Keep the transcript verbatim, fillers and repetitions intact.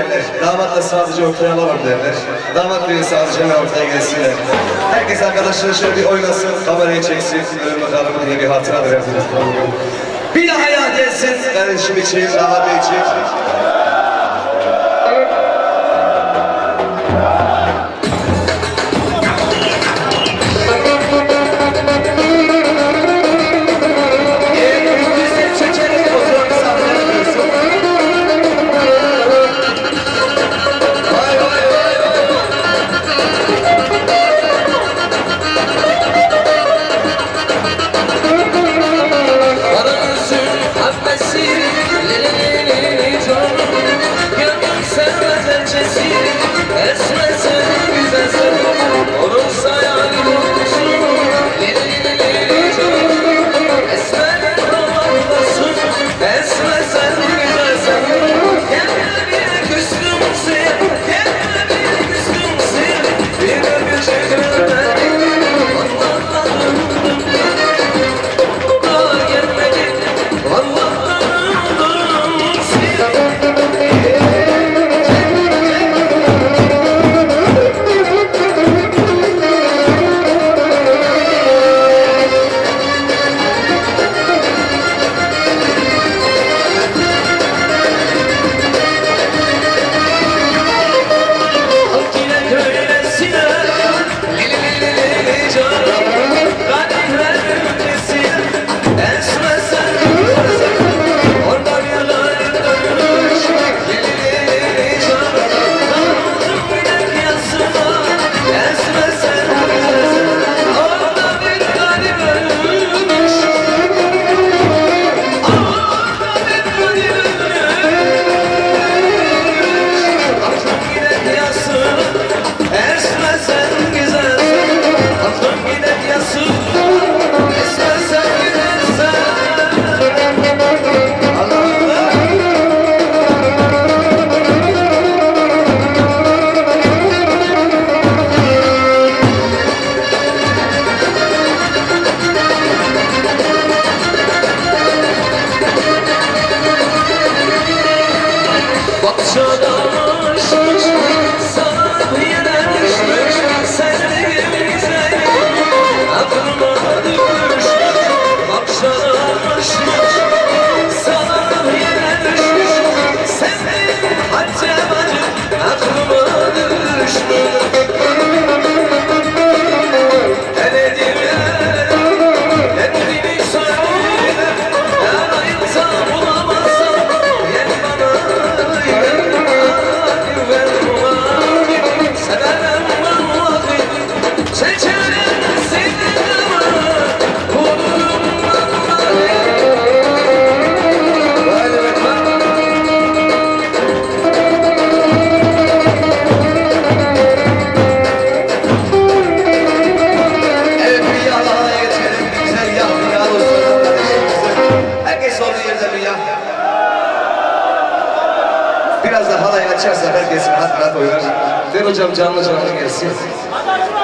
derler. Damatla sadece ortaya alamam derler. Damat düğün sadece hemen ortaya gelsinler. Herkes arkadaşlar şöyle bir oynasın, kamerayı çeksin. Öyle bakalım diye bir hatıradır hepimiz. Bir daha hayat etsin kardeşim için, damat bey için. Biraz da halay açarsa herkesin hatırat oynar. Ver hocam canlı canlı gelsin.